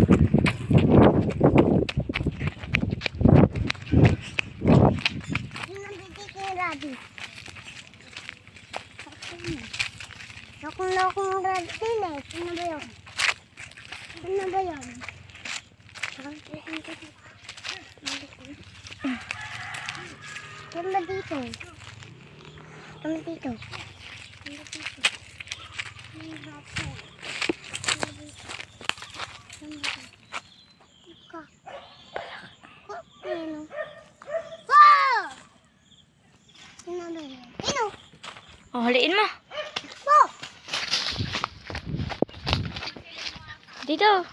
Akong radin eh. Ano ba yun? Ano ba yun? Yan ba dito? Ano dito? Oh, haliin mo. Dito.